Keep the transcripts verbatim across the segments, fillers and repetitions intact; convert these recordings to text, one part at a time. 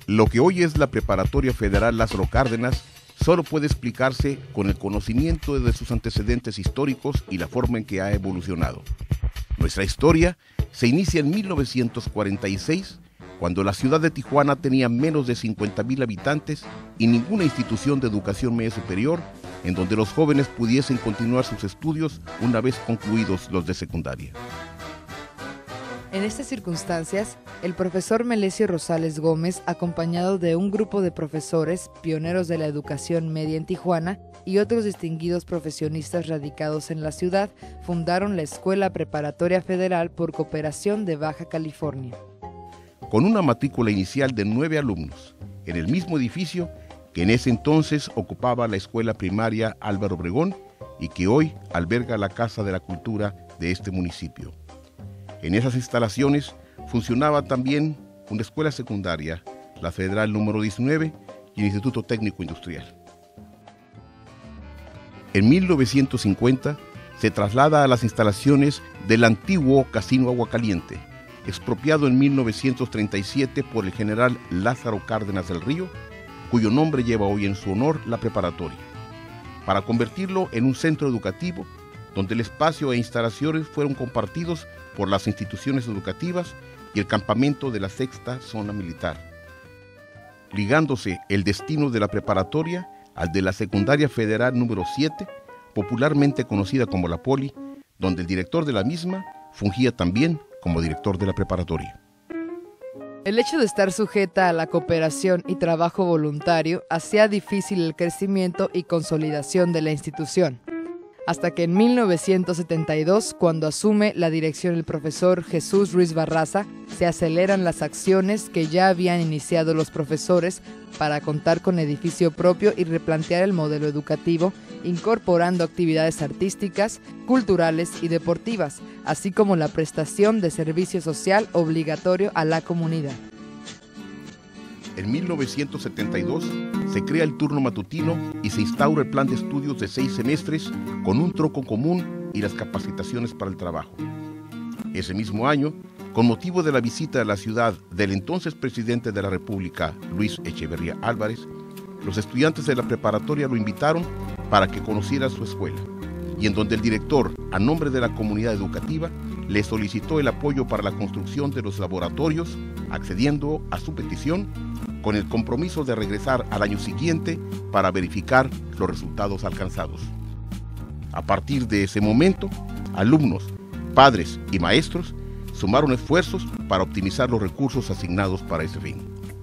Lo que hoy es la Preparatoria Federal Lázaro Cárdenas solo puede explicarse con el conocimiento de sus antecedentes históricos y la forma en que ha evolucionado. Nuestra historia se inicia en mil novecientos cuarenta y seis, cuando la ciudad de Tijuana tenía menos de cincuenta mil habitantes y ninguna institución de educación media superior en donde los jóvenes pudiesen continuar sus estudios una vez concluidos los de secundaria. En estas circunstancias, el profesor Melesio Rosales Gómez, acompañado de un grupo de profesores, pioneros de la educación media en Tijuana, y otros distinguidos profesionistas radicados en la ciudad, fundaron la Escuela Preparatoria Federal por Cooperación de Baja California. Con una matrícula inicial de nueve alumnos, en el mismo edificio que en ese entonces ocupaba la Escuela Primaria Álvaro Obregón y que hoy alberga la Casa de la Cultura de este municipio. En esas instalaciones funcionaba también una escuela secundaria, la Federal número diecinueve y el Instituto Técnico Industrial. En mil novecientos cincuenta se traslada a las instalaciones del antiguo Casino Agua Caliente, expropiado en mil novecientos treinta y siete por el general Lázaro Cárdenas del Río, cuyo nombre lleva hoy en su honor la preparatoria, para convertirlo en un centro educativo donde el espacio e instalaciones fueron compartidos por las instituciones educativas y el campamento de la sexta zona militar, ligándose el destino de la preparatoria al de la secundaria federal número siete, popularmente conocida como la Poli, donde el director de la misma fungía también como director de la preparatoria. El hecho de estar sujeta a la cooperación y trabajo voluntario hacía difícil el crecimiento y consolidación de la institución, hasta que en mil novecientos setenta y dos, cuando asume la dirección el profesor Jesús Ruiz Barraza, se aceleran las acciones que ya habían iniciado los profesores para contar con edificio propio y replantear el modelo educativo, incorporando actividades artísticas, culturales y deportivas, así como la prestación de servicio social obligatorio a la comunidad. En mil novecientos setenta y dos se crea el turno matutino y se instaura el plan de estudios de seis semestres con un tronco común y las capacitaciones para el trabajo. Ese mismo año, con motivo de la visita a la ciudad del entonces presidente de la República, Luis Echeverría Álvarez, los estudiantes de la preparatoria lo invitaron para que conociera su escuela, y en donde el director, a nombre de la comunidad educativa, le solicitó el apoyo para la construcción de los laboratorios, accediendo a su petición con el compromiso de regresar al año siguiente para verificar los resultados alcanzados. A partir de ese momento, alumnos, padres y maestros sumaron esfuerzos para optimizar los recursos asignados para ese fin.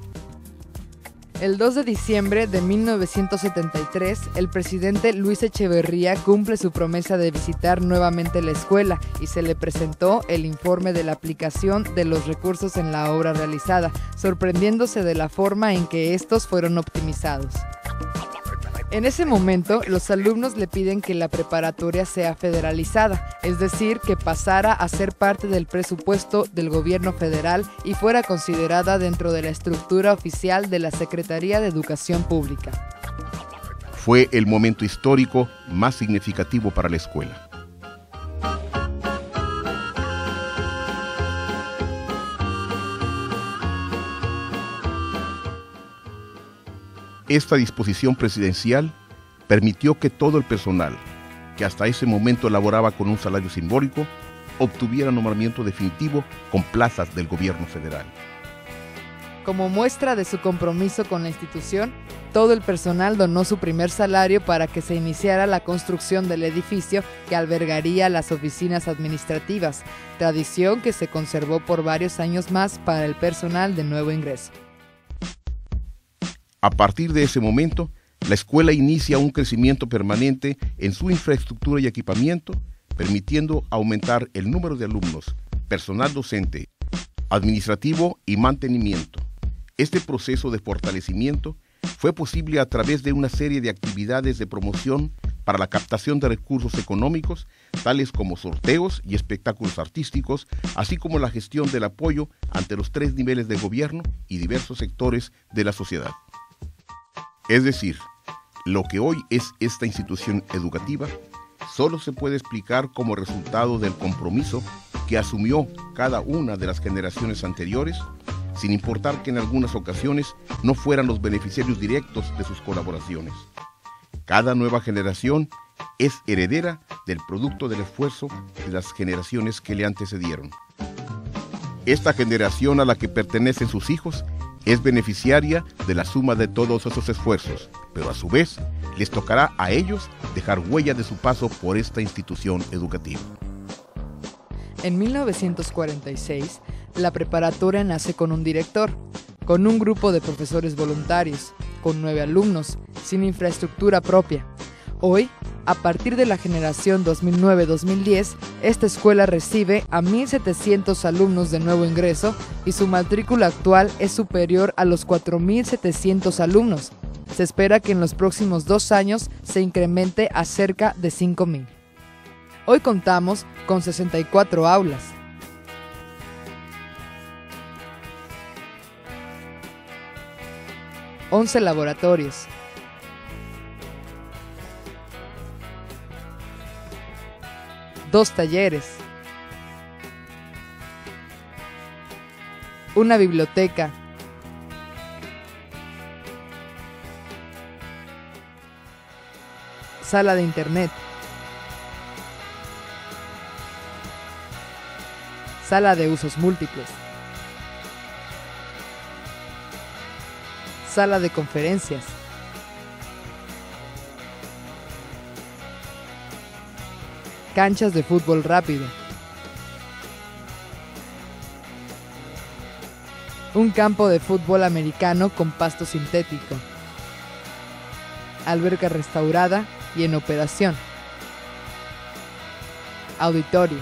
El dos de diciembre de mil novecientos setenta y tres, el presidente Luis Echeverría cumple su promesa de visitar nuevamente la escuela y se le presentó el informe de la aplicación de los recursos en la obra realizada, sorprendiéndose de la forma en que estos fueron optimizados. En ese momento, los alumnos le piden que la preparatoria sea federalizada, es decir, que pasara a ser parte del presupuesto del gobierno federal y fuera considerada dentro de la estructura oficial de la Secretaría de Educación Pública. Fue el momento histórico más significativo para la escuela. Esta disposición presidencial permitió que todo el personal, que hasta ese momento laboraba con un salario simbólico, obtuviera nombramiento definitivo con plazas del gobierno federal. Como muestra de su compromiso con la institución, todo el personal donó su primer salario para que se iniciara la construcción del edificio que albergaría las oficinas administrativas, tradición que se conservó por varios años más para el personal de nuevo ingreso. A partir de ese momento, la escuela inicia un crecimiento permanente en su infraestructura y equipamiento, permitiendo aumentar el número de alumnos, personal docente, administrativo y mantenimiento. Este proceso de fortalecimiento fue posible a través de una serie de actividades de promoción para la captación de recursos económicos, tales como sorteos y espectáculos artísticos, así como la gestión del apoyo ante los tres niveles de gobierno y diversos sectores de la sociedad. Es decir, lo que hoy es esta institución educativa solo se puede explicar como resultado del compromiso que asumió cada una de las generaciones anteriores sin importar que en algunas ocasiones no fueran los beneficiarios directos de sus colaboraciones. Cada nueva generación es heredera del producto del esfuerzo de las generaciones que le antecedieron. Esta generación a la que pertenecen sus hijos es beneficiaria de la suma de todos esos esfuerzos, pero a su vez les tocará a ellos dejar huella de su paso por esta institución educativa. En mil novecientos cuarenta y seis, la preparatoria nace con un director, con un grupo de profesores voluntarios, con nueve alumnos, sin infraestructura propia. Hoy, a partir de la generación dos mil nueve dos mil diez, esta escuela recibe a mil setecientos alumnos de nuevo ingreso y su matrícula actual es superior a los cuatro mil setecientos alumnos. Se espera que en los próximos dos años se incremente a cerca de cinco mil. Hoy contamos con sesenta y cuatro aulas. once laboratorios. Dos talleres. Una biblioteca. Sala de internet. Sala de usos múltiples. Sala de conferencias. Canchas de fútbol rápido. Un campo de fútbol americano con pasto sintético. Alberca restaurada y en operación. Auditorio.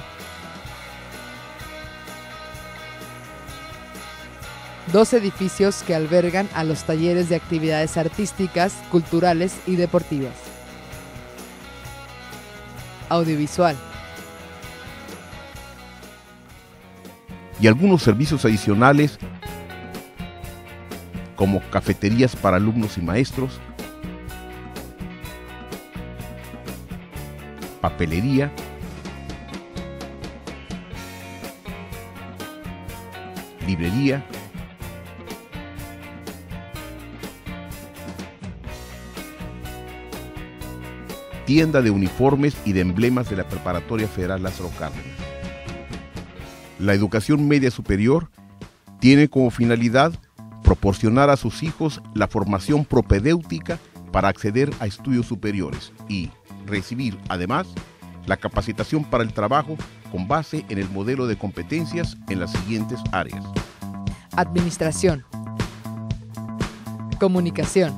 Dos edificios que albergan a los talleres de actividades artísticas, culturales y deportivas. Audiovisual. Y algunos servicios adicionales como cafeterías para alumnos y maestros, papelería, librería, tienda de uniformes y de emblemas de la Preparatoria Federal Lázaro Cárdenas. La educación media superior tiene como finalidad proporcionar a sus hijos la formación propedéutica para acceder a estudios superiores y recibir, además, la capacitación para el trabajo con base en el modelo de competencias en las siguientes áreas: Administración, comunicación,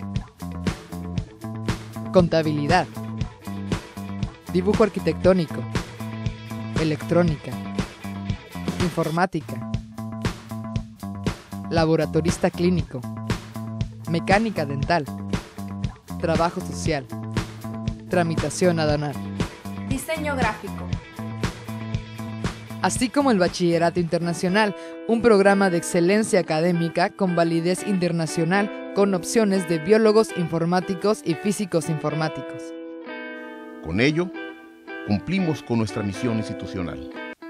contabilidad, dibujo arquitectónico, electrónica, informática, laboratorista clínico, mecánica dental, trabajo social, tramitación aduanal, diseño gráfico, así como el Bachillerato Internacional, un programa de excelencia académica con validez internacional con opciones de biólogos informáticos y físicos informáticos. Con ello, cumplimos con nuestra misión institucional.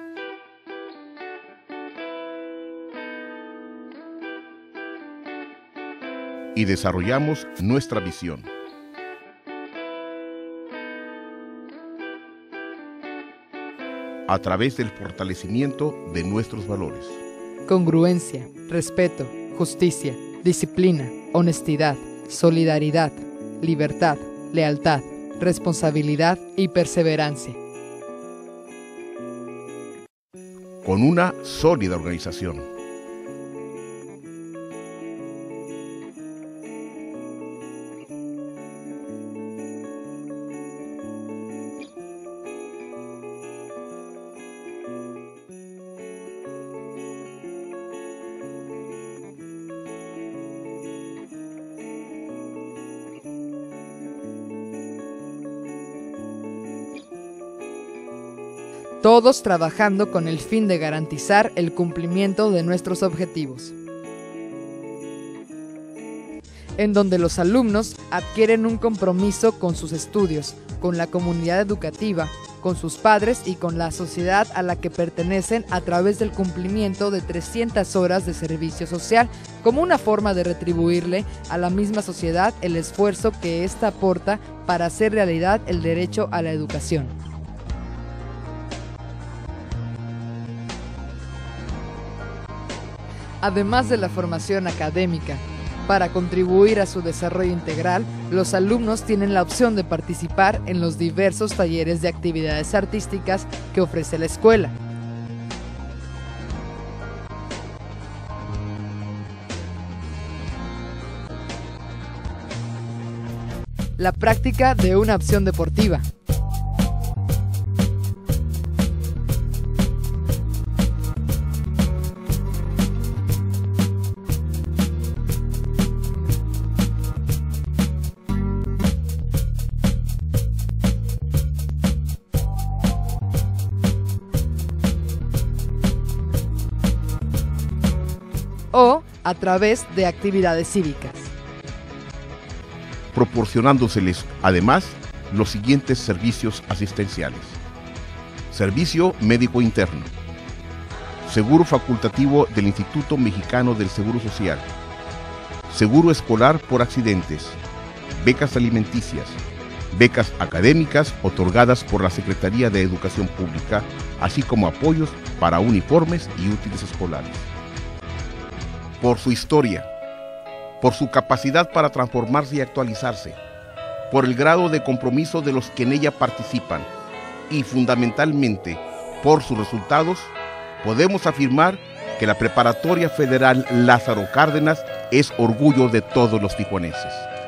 Y desarrollamos nuestra visión. A través del fortalecimiento de nuestros valores. Congruencia, respeto, justicia, disciplina, honestidad, solidaridad, libertad, lealtad, responsabilidad y perseverancia. Con una sólida organización. Todos trabajando con el fin de garantizar el cumplimiento de nuestros objetivos, en donde los alumnos adquieren un compromiso con sus estudios, con la comunidad educativa, con sus padres y con la sociedad a la que pertenecen a través del cumplimiento de trescientas horas de servicio social, como una forma de retribuirle a la misma sociedad el esfuerzo que ésta aporta para hacer realidad el derecho a la educación. Además de la formación académica, para contribuir a su desarrollo integral, los alumnos tienen la opción de participar en los diversos talleres de actividades artísticas que ofrece la escuela. La práctica de una opción deportiva. O a través de actividades cívicas, proporcionándoseles además los siguientes servicios asistenciales: servicio médico interno, seguro facultativo del Instituto Mexicano del Seguro Social, seguro escolar por accidentes, becas alimenticias, becas académicas otorgadas por la Secretaría de Educación Pública, así como apoyos para uniformes y útiles escolares. Por su historia, por su capacidad para transformarse y actualizarse, por el grado de compromiso de los que en ella participan y fundamentalmente por sus resultados, podemos afirmar que la Preparatoria Federal Lázaro Cárdenas es orgullo de todos los tijuanenses.